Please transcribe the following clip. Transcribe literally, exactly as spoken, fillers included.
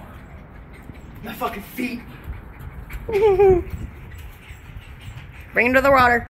My fucking feet. Bring him to the water.